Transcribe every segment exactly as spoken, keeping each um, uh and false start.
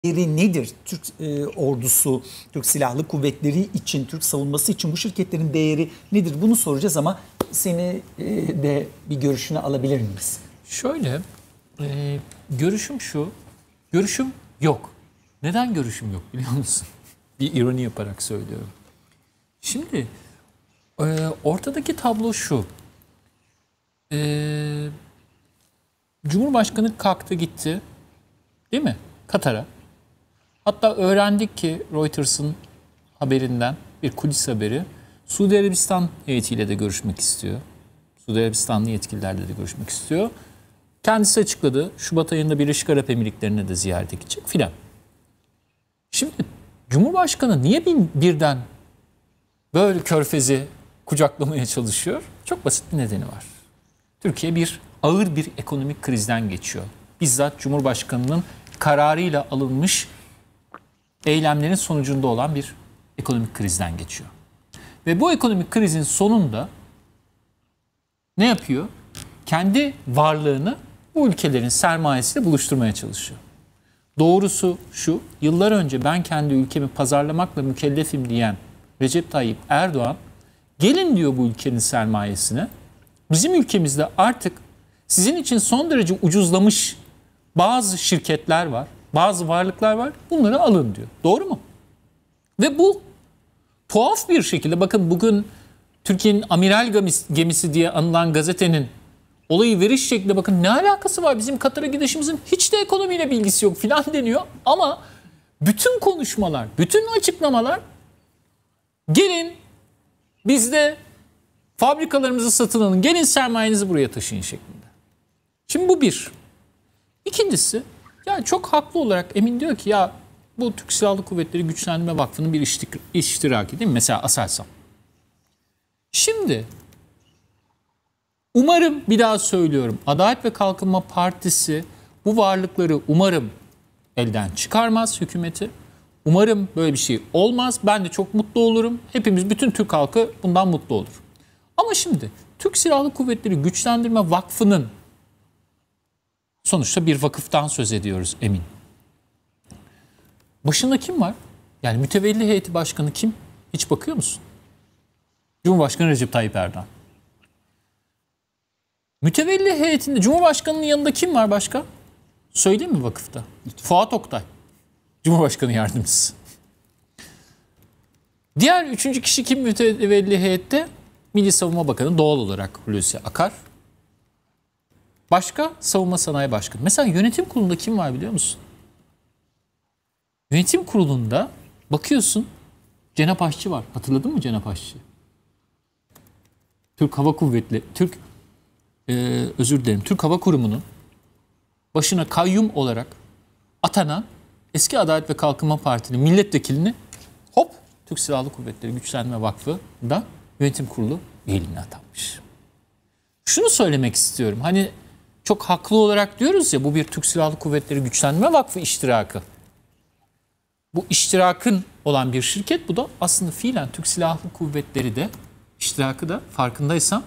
değeri nedir? Türk e, ordusu, Türk Silahlı Kuvvetleri için, Türk savunması için bu şirketlerin değeri nedir? Bunu soracağız ama seni e, de bir görüşünü alabilir miyiz? Şöyle, e, görüşüm şu, görüşüm yok. Neden görüşüm yok biliyor musun? Bir ironi yaparak söylüyorum. Şimdi e, ortadaki tablo şu. E, Cumhurbaşkanı kalktı gitti, değil mi? Katar'a. Hatta öğrendik ki Reuters'ın haberinden bir kulis haberi, Suudi Arabistan heyetiyle de görüşmek istiyor. Suudi Arabistanlı yetkililerle de görüşmek istiyor. Kendisi açıkladı. Şubat ayında Birleşik Arap Emirlikleri'ne de ziyarete gidecek filan. Şimdi Cumhurbaşkanı niye birden böyle Körfez'i kucaklamaya çalışıyor? Çok basit bir nedeni var. Türkiye bir ağır bir ekonomik krizden geçiyor. Bizzat Cumhurbaşkanı'nın kararıyla alınmış eylemlerin sonucunda olan bir ekonomik krizden geçiyor. Ve bu ekonomik krizin sonunda ne yapıyor? Kendi varlığını bu ülkelerin sermayesiyle buluşturmaya çalışıyor. Doğrusu şu, yıllar önce ben kendi ülkemi pazarlamakla mükellefim diyen Recep Tayyip Erdoğan, gelin diyor bu ülkenin sermayesine, bizim ülkemizde artık sizin için son derece ucuzlamış bazı şirketler var, bazı varlıklar var, bunları alın diyor. Doğru mu? Ve bu tuhaf bir şekilde, bakın bugün Türkiye'nin amiral gemisi diye anılan gazetenin olayı veriş şekli, bakın ne alakası var, bizim Katar'a gidişimizin hiç de ekonomiyle bilgisi yok filan deniyor. Ama bütün konuşmalar, bütün açıklamalar, gelin bizde fabrikalarımızı satın alın, gelin sermayenizi buraya taşıyın şeklinde. Şimdi bu bir. İkincisi, yani çok haklı olarak Emin diyor ki ya bu Türk Silahlı Kuvvetleri Güçlendirme Vakfı'nın bir iştiraki değil mi? Mesela Aselsan. Şimdi umarım, bir daha söylüyorum, Adalet ve Kalkınma Partisi bu varlıkları umarım elden çıkarmaz hükümeti. Umarım böyle bir şey olmaz. Ben de çok mutlu olurum. Hepimiz, bütün Türk halkı bundan mutlu olur. Ama şimdi Türk Silahlı Kuvvetleri Güçlendirme Vakfı'nın, sonuçta bir vakıftan söz ediyoruz Emin, başında kim var? Yani mütevelli heyeti başkanı kim? Hiç bakıyor musun? Cumhurbaşkanı Recep Tayyip Erdoğan. Mütevelli heyetinde Cumhurbaşkanı'nın yanında kim var başka? Söyleyeyim mi vakıfta? Fuat Oktay. Cumhurbaşkanı yardımcısı. Diğer üçüncü kişi kim mütevelli heyette? Milli Savunma Bakanı doğal olarak Hulusi Akar. Başka? Savunma Sanayi Başkanı. Mesela yönetim kurulunda kim var biliyor musun? Yönetim kurulunda bakıyorsun, Cenap Aşçı var. Hatırladın mı Cenap Aşçı? Türk Hava Kuvvetleri, Türk e, özür dilerim, Türk Hava Kurumu'nun başına kayyum olarak atanan eski Adalet ve Kalkınma Partili milletvekilini hop Türk Silahlı Kuvvetleri Güçlendirme Vakfı'nda yönetim kurulu üyeliğine atanmış. Şunu söylemek istiyorum. Hani çok haklı olarak diyoruz ya, bu bir Türk Silahlı Kuvvetleri Güçlendirme Vakfı iştirakı. Bu iştirakın olan bir şirket, bu da aslında fiilen Türk Silahlı Kuvvetleri de iştirakı da, farkındaysan,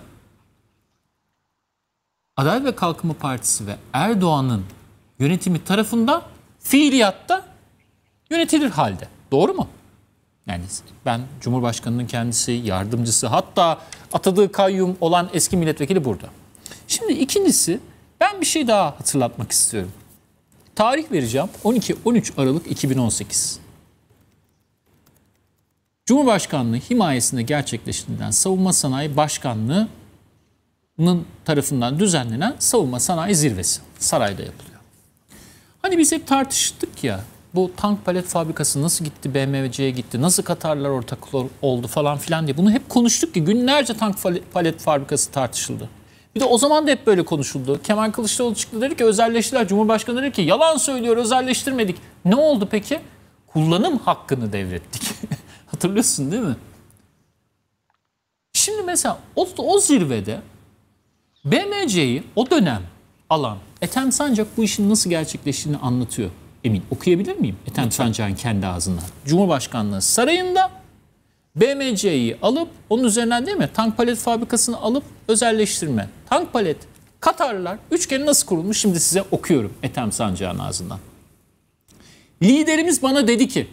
Adalet ve Kalkınma Partisi ve Erdoğan'ın yönetimi tarafından fiiliyatta yönetilir halde. Doğru mu? Yani ben Cumhurbaşkanı'nın kendisi, yardımcısı, hatta atadığı kayyum olan eski milletvekili burada. Şimdi ikincisi, ben bir şey daha hatırlatmak istiyorum. Tarih vereceğim, on iki on üç Aralık iki bin on sekiz. Cumhurbaşkanlığı himayesinde gerçekleştirilen Savunma Sanayi Başkanlığı'nın tarafından düzenlenen Savunma Sanayi Zirvesi sarayda yapılıyor. Hani biz hep tartıştık ya, bu tank palet fabrikası nasıl gitti, B M C'ye gitti, nasıl Katarlar ortak oldu falan filan diye. Bunu hep konuştuk ki, günlerce tank palet fabrikası tartışıldı. Bir de o zaman da hep böyle konuşuldu. Kemal Kılıçdaroğlu çıktı, dedi ki özelleştiler. Cumhurbaşkanı dedi ki yalan söylüyor, özelleştirmedik. Ne oldu peki? Kullanım hakkını devrettik. Hatırlıyorsun değil mi? Şimdi mesela o, o zirvede B M C'yi o dönem alan Ethem Sancak bu işin nasıl gerçekleştiğini anlatıyor. Emin, okuyabilir miyim? Ethem Sancak'ın kendi ağzından. Cumhurbaşkanlığı sarayında B M C'yi alıp onun üzerinden, değil mi, tank palet fabrikasını alıp özelleştirme. Tank palet, Katarlılar üçgeni nasıl kurulmuş, şimdi size okuyorum Ethem Sancak'ın ağzından. Liderimiz bana dedi ki,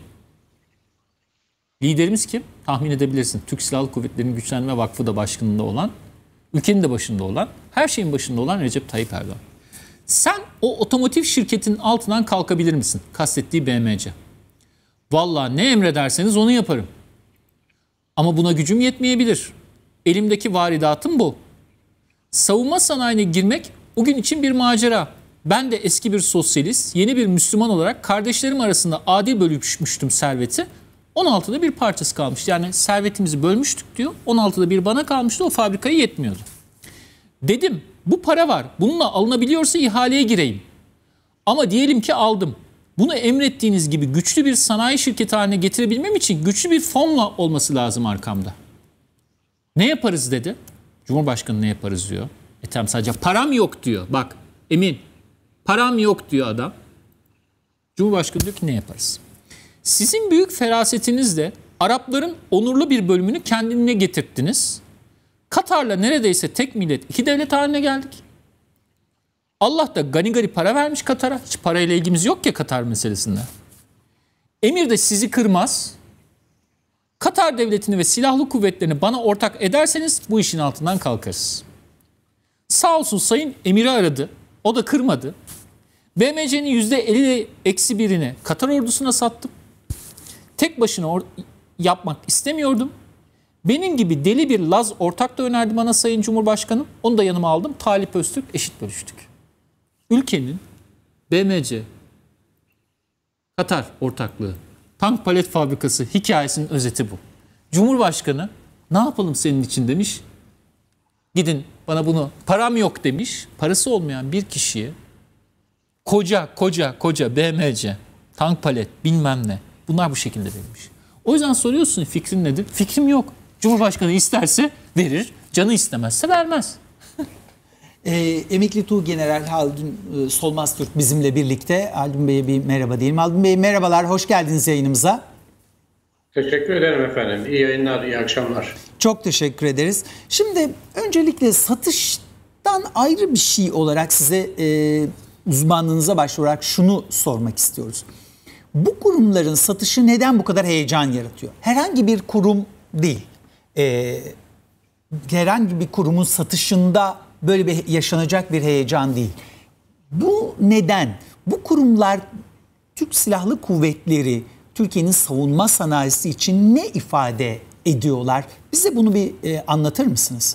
liderimiz kim? Tahmin edebilirsin. Türk Silahlı Kuvvetleri'nin Güçlendirme Vakfı da başkanında olan, ülkenin de başında olan, her şeyin başında olan Recep Tayyip Erdoğan. Sen o otomotiv şirketinin altından kalkabilir misin? Kastettiği B M C. Vallahi ne emrederseniz onu yaparım. Ama buna gücüm yetmeyebilir. Elimdeki varidatım bu. Savunma sanayine girmek o gün için bir macera. Ben de eski bir sosyalist, yeni bir Müslüman olarak kardeşlerim arasında adil bölüşmüştüm serveti. on altıda bir parçası kalmıştı. Yani servetimizi bölmüştük diyor. on altıda bir bana kalmıştı. O fabrikaya yetmiyordu. Dedim bu para var. Bununla alınabiliyorsa ihaleye gireyim. Ama diyelim ki aldım. Bunu emrettiğiniz gibi güçlü bir sanayi şirketi haline getirebilmem için güçlü bir fonla olması lazım arkamda. Ne yaparız dedi. Cumhurbaşkanı ne yaparız diyor. E tamam sadece param yok diyor. Bak Emin param yok diyor adam. Cumhurbaşkanı diyor ki ne yaparız? Sizin büyük ferasetinizle Arapların onurlu bir bölümünü kendine getirttiniz. Katar'la neredeyse tek millet iki devlet haline geldik. Allah da gani gani para vermiş Katar'a. Hiç parayla ilgimiz yok ya Katar meselesinde. Emir de sizi kırmaz. Katar devletini ve silahlı kuvvetlerini bana ortak ederseniz bu işin altından kalkarız. Sağ olsun Sayın Emir'i aradı. O da kırmadı. B M C'nin yüzde elli eksi birini Katar ordusuna sattım. Tek başına yapmak istemiyordum. Benim gibi deli bir Laz ortak da önerdi bana Sayın Cumhurbaşkanım. Onu da yanıma aldım. Talip Öztürk eşit bölüştük. Ülkenin B M C, Katar ortaklığı, tank palet fabrikası hikayesinin özeti bu. Cumhurbaşkanı ne yapalım senin için demiş. Gidin bana bunu param yok demiş. Parası olmayan bir kişiye koca koca koca B M C, tank palet bilmem ne bunlar bu şekilde verilmiş. O yüzden soruyorsun fikrin nedir? Fikrim yok. Cumhurbaşkanı isterse verir, canı istemezse vermez. E, emekli Tuğgeneral Haldun e, Solmaz Türk bizimle birlikte. Haldun Bey'e bir merhaba diyelim. Haldun Bey merhabalar, hoş geldiniz yayınımıza. Teşekkür ederim efendim. İyi yayınlar, iyi akşamlar. Çok teşekkür ederiz. Şimdi öncelikle satıştan ayrı bir şey olarak size e, uzmanlığınıza başvurarak şunu sormak istiyoruz. Bu kurumların satışı neden bu kadar heyecan yaratıyor? Herhangi bir kurum değil. E, herhangi bir kurumun satışında böyle bir yaşanacak bir heyecan değil. Bu neden? Bu kurumlar Türk Silahlı Kuvvetleri, Türkiye'nin savunma sanayisi için ne ifade ediyorlar? Bize bunu bir e, anlatır mısınız?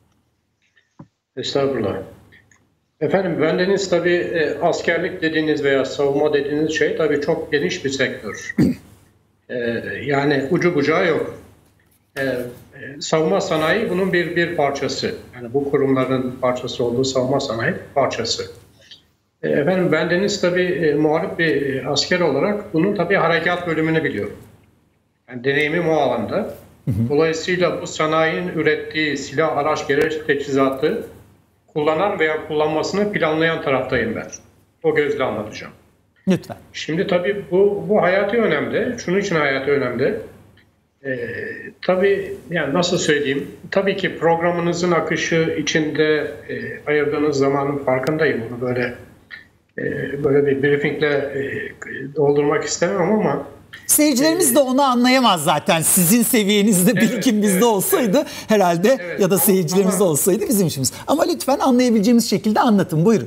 Estağfurullah. Efendim bendeniz tabii e, askerlik dediğiniz veya savunma dediğiniz şey tabii çok geniş bir sektör. e, yani ucu bucağı yok. E, e, savunma sanayi bunun bir bir parçası. Yani bu kurumların parçası olduğu savunma sanayi parçası. E, efendim bendeniz tabii e, muharip bir e, asker olarak bunun tabii harekat bölümünü biliyor. Yani deneyimim o alanda. Dolayısıyla bu sanayinin ürettiği silah, araç, gereç, teçhizatı kullanan veya kullanmasını planlayan taraftayım ben. O gözle anlatacağım. Lütfen. Şimdi tabii bu, bu hayati önemli. Şunun için hayati önemli. Ee, tabii yani nasıl söyleyeyim? Tabii ki programınızın akışı içinde e, ayırdığınız zamanın farkındayım. Bunu böyle e, böyle bir briefingle e, doldurmak istemem ama Seyircilerimiz de onu anlayamaz zaten. Sizin seviyenizde birikim evet, bizde evet, olsaydı evet. herhalde evet, ya da seyircilerimizde olsaydı bizim işimiz. Ama lütfen anlayabileceğimiz şekilde anlatın. Buyurun.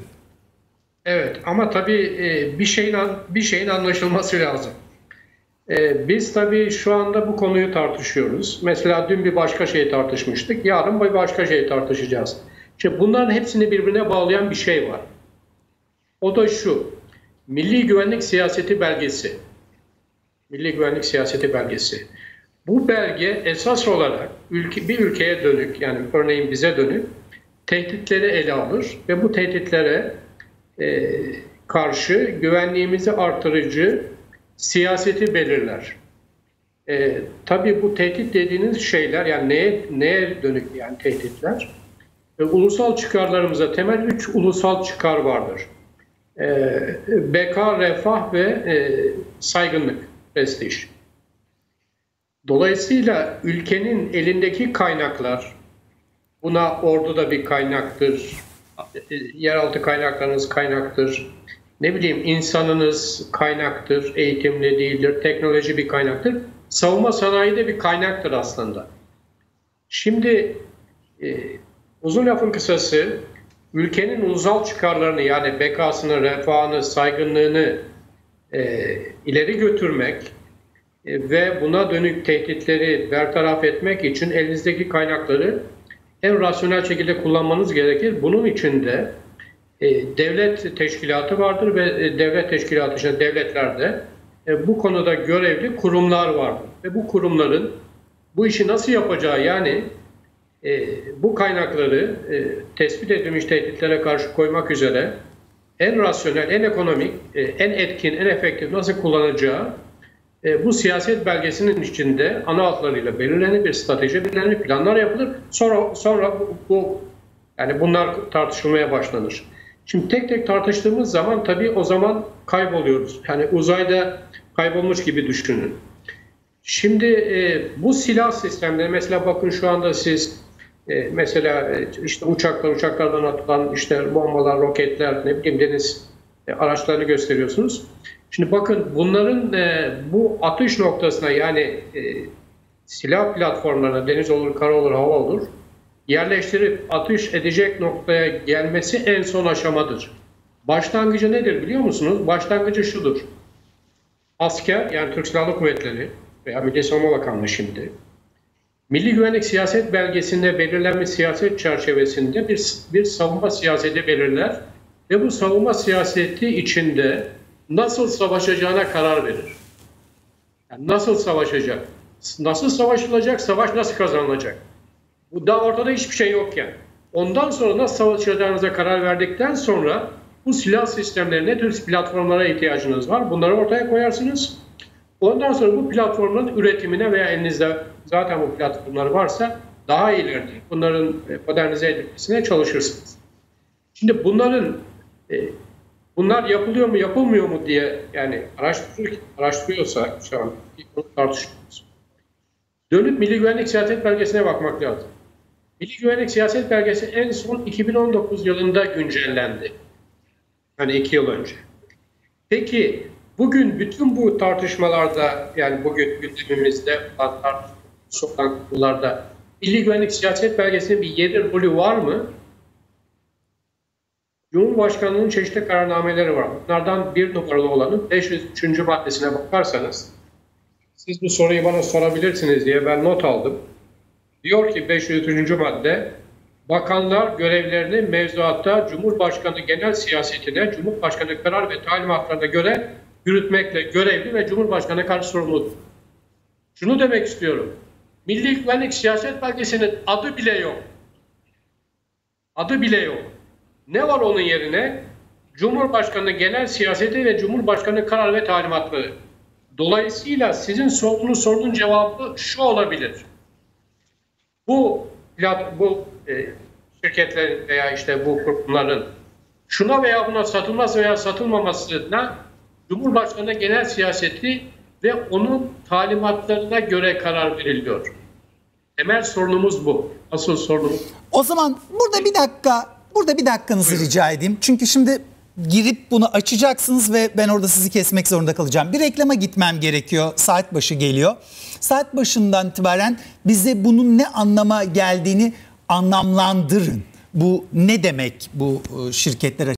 Evet ama tabii bir şeyin bir şeyin anlaşılması lazım. Biz tabii şu anda bu konuyu tartışıyoruz. Mesela dün bir başka şey tartışmıştık. Yarın bir başka şey tartışacağız. İşte bunların hepsini birbirine bağlayan bir şey var. O da şu. Milli Güvenlik Siyaseti Belgesi. Milli Güvenlik Siyaseti Belgesi. Bu belge esas olarak ülke, bir ülkeye dönük, yani örneğin bize dönük tehditleri ele alır ve bu tehditlere e, karşı güvenliğimizi artırıcı siyaseti belirler. E, tabii bu tehdit dediğiniz şeyler, yani neye, neye dönük yani tehditler? E, ulusal çıkarlarımıza temel üç ulusal çıkar vardır. E, beka, refah ve e, saygınlık. Prestij. Dolayısıyla ülkenin elindeki kaynaklar, buna ordu da bir kaynaktır, yeraltı kaynaklarınız kaynaktır, ne bileyim insanınız kaynaktır, eğitimli değildir, teknoloji bir kaynaktır. Savunma sanayi de bir kaynaktır aslında. Şimdi e, uzun lafın kısası, ülkenin ulusal çıkarlarını yani bekasını, refahını, saygınlığını e, ileri götürmek e, ve buna dönük tehditleri bertaraf etmek için elinizdeki kaynakları en rasyonel şekilde kullanmanız gerekir. Bunun için de e, devlet teşkilatı vardır ve e, devlet teşkilatı işte devletlerde e, bu konuda görevli kurumlar vardır. Ve bu kurumların bu işi nasıl yapacağı yani e, bu kaynakları e, tespit edilmiş tehditlere karşı koymak üzere en rasyonel, en ekonomik, e, en etkin, en efektif nasıl kullanacağı e, bu siyaset belgesinin içinde ana hatlarıyla belirlenir, bir strateji belirlenir, planlar yapılır. Sonra sonra bu, bu yani bunlar tartışılmaya başlanır. Şimdi tek tek tartıştığımız zaman tabii o zaman kayboluyoruz. Yani uzayda kaybolmuş gibi düşünün. Şimdi e, bu silah sistemleri mesela bakın şu anda siz e, mesela e, işte uçaklar, uçaklardan atılan işte bombalar, roketler, ne bileyim deniz e, araçlarını gösteriyorsunuz. Şimdi bakın bunların e, bu atış noktasına yani e, silah platformlarına deniz olur, kara olur, hava olur yerleştirip atış edecek noktaya gelmesi en son aşamadır. Başlangıcı nedir biliyor musunuz? Başlangıcı şudur. Asker yani Türk Silahlı Kuvvetleri veya Milli Savunma Bakanlığı şimdi Milli Güvenlik Siyaset Belgesi'nde belirlenmiş siyaset çerçevesinde bir, bir savunma siyaseti belirler ve bu savunma siyaseti içinde nasıl savaşacağına karar verir. Yani nasıl savaşacak? Nasıl savaşılacak? Savaş nasıl kazanılacak? Bu daha ortada hiçbir şey yokken. Ondan sonra nasıl savaşacağınıza karar verdikten sonra bu silah sistemlerine ne tür platformlara ihtiyacınız var? Bunları ortaya koyarsınız. Ondan sonra bu platformların üretimine veya elinizde zaten bu platformlar varsa daha ileride bunların modernize edilmesine çalışırsınız. Şimdi bunların bunlar yapılıyor mu yapılmıyor mu diye yani araştırır, araştırıyorsa şu an bunu tartışıyoruz. Dönüp Milli Güvenlik Siyaset Belgesi'ne bakmak lazım. Milli Güvenlik Siyaset Belgesi en son iki bin on dokuz yılında güncellendi. Yani iki yıl önce. Peki bugün bütün bu tartışmalarda yani bugün gündemimizde sokan konularda Milli Güvenlik Siyaset Belgesi'nin bir yeri rolü var mı? Cumhurbaşkanlığı'nın çeşitli kararnameleri var. Bunlardan bir numaralı olanın beş yüz üçüncü maddesine bakarsanız siz bu soruyu bana sorabilirsiniz diye ben not aldım. Diyor ki beş yüz üçüncü madde bakanlar görevlerini mevzuatta Cumhurbaşkanı genel siyasetine, Cumhurbaşkanı karar ve talimatlarına göre yürütmekle görevli ve Cumhurbaşkanı karşı sorumludur. Şunu demek istiyorum. Milli Güvenlik Siyaset Belgesi'nin adı bile yok. Adı bile yok. Ne var onun yerine? Cumhurbaşkanı genel siyaseti ve Cumhurbaşkanı karar ve talimatları. Dolayısıyla sizin sorduğunuz sorunun cevabı şu olabilir. Bu bu e, şirketlerin veya işte bu kurumların şuna veya buna satılmaz veya satılmamasına Cumhurbaşkanı genel siyaseti ve onun talimatlarına göre karar veriliyor. Temel sorunumuz bu. Asıl sorunumuz. O zaman burada bir dakika, burada bir dakikanızı Buyurun. rica edeyim. Çünkü şimdi girip bunu açacaksınız ve ben orada sizi kesmek zorunda kalacağım. Bir reklama gitmem gerekiyor. Saat başı geliyor. Saat başından itibaren bize bunun ne anlama geldiğini anlamlandırın. Bu ne demek bu şirketler